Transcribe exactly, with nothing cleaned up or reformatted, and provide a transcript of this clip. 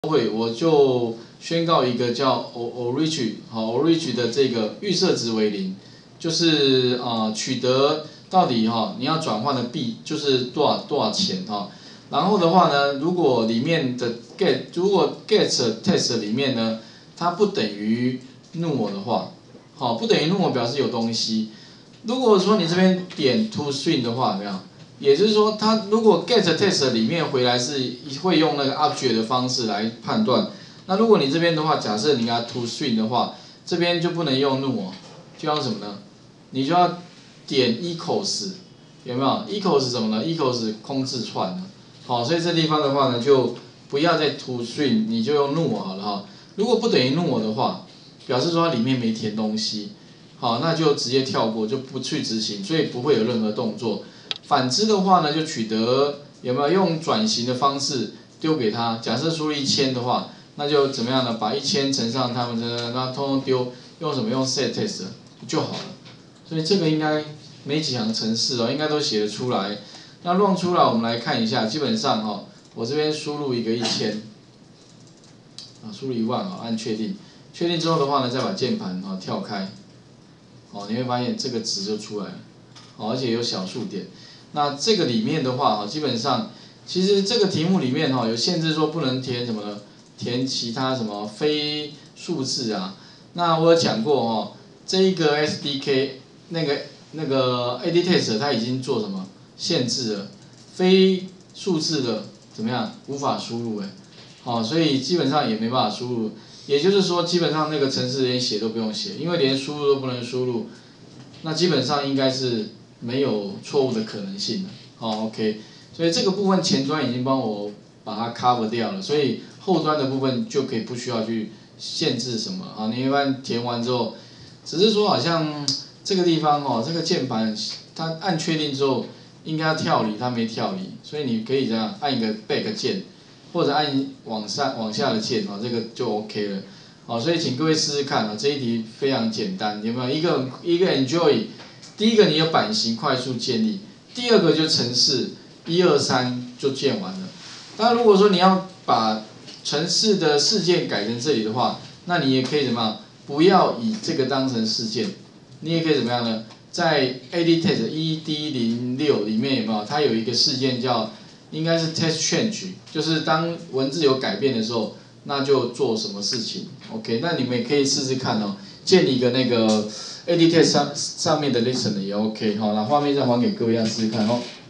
会我就宣告一个叫 orig 好 orig 的这个预设值为零，就是呃取得到底哈你要转换的币就是多少多少钱哈。然后的话呢，如果里面的 get 如果 get test 里面呢它不等于 null 的话，好不等于 null 表示有东西。如果说你这边点 to string 的话，怎么样？也就是说，它如果 get test 里面回来是会用那个 object 的方式来判断。那如果你这边的话，假设你要 to string 的话，这边就不能用 null， 就要什么呢？你就要点 equals， 有没有 ？equals 什么呢 ？equals 空字串的。好，所以这地方的话呢，就不要再 to string， 你就用 null 好了哈。如果不等于 null 的话，表示说它里面没填东西，好，那就直接跳过，就不去执行，所以不会有任何动作。反之的话呢，就取得有没有用转型的方式丢给他？假设输入一千的话，那就怎么样呢？把一千乘上他们的，那通通丢，用什么？用 set test 就好了。所以这个应该没几行程式哦，应该都写得出来。那 run 出来，我们来看一下，基本上哈、哦，我这边输入一个一千，啊，输入一万啊，按确定，确定之后的话呢，再把键盘啊跳开，哦，你会发现这个值就出来了，哦，而且有小数点。那这个里面的话，基本上其实这个题目里面哈有限制说不能填什么呢？填其他什么非数字啊。那我有讲过哈，这一个 S D K 那个那个 A D test 它已经做什么限制了，非数字的怎么样无法输入哎，好，所以基本上也没办法输入。也就是说，基本上那个程式连写都不用写，因为连输入都不能输入，那基本上应该是没有错误的可能性的，好 ，OK， 所以这个部分前端已经帮我把它 cover 掉了，所以后端的部分就可以不需要去限制什么啊。你一般填完之后，只是说好像这个地方哦，这个键盘它按确定之后应该要跳离，它没跳离，所以你可以这样按一个 back 键，或者按往上往下的键啊，这个就 OK 了。好，所以请各位试试看啊，这一题非常简单，有没有？一个一个 enjoy。第一个你有版型快速建立，第二个就程式一二三就建完了。当然如果说你要把程式的事件改成这里的话，那你也可以怎么样？不要以这个当成事件，你也可以怎么样呢？在 A D test E D 零六里面有没有？它有一个事件叫应该是 test change， 就是当文字有改变的时候，那就做什么事情 ？OK， 那你们也可以试试看哦，建立一个那个 A D test 上上面的 listen 也 OK， 好，那画面再还给各位，要试试看哦。